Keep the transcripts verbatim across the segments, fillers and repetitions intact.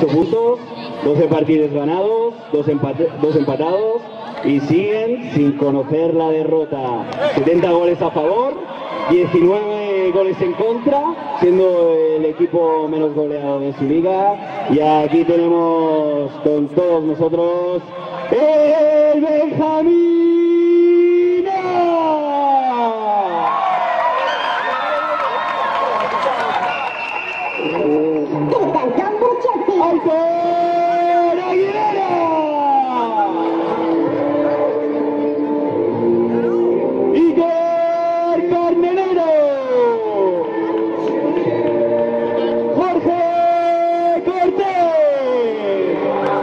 ocho puntos, doce partidos ganados, dos, empate, dos empatados y siguen sin conocer la derrota. setenta goles a favor, diecinueve goles en contra, siendo el equipo menos goleado de su liga. Y aquí tenemos con todos nosotros el Benjamín. ¡Aitor Aguilera! ¡Iker Carnenero! ¡Jorge Cortés!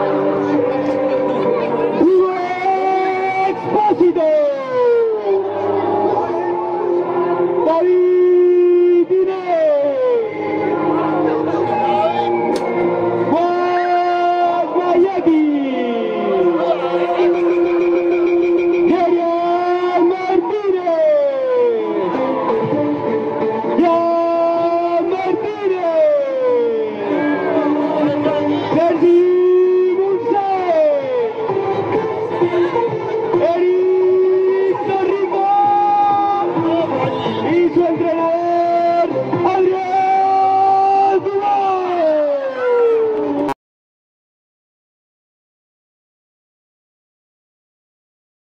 ¡Hugo Expósito! ¡David Inés! Eric Torrico y su entrenador Adrián.